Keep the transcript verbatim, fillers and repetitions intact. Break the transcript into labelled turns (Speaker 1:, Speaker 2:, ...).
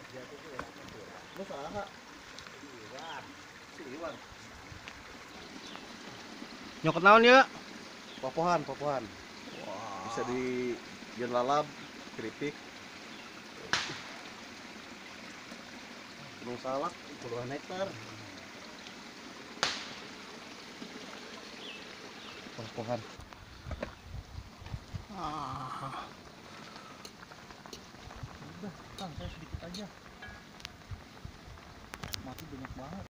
Speaker 1: Lu salah. Si Iwan.
Speaker 2: Nyokot naon ya?
Speaker 1: Popohan, popohan.
Speaker 2: Wah.
Speaker 1: Bisa di jen lalap, keripik. Gunung Salak, puluhan hektar. Popohan.
Speaker 2: Ah.
Speaker 1: Udah, Kang, saya sedikit aja. Mati banyak banget.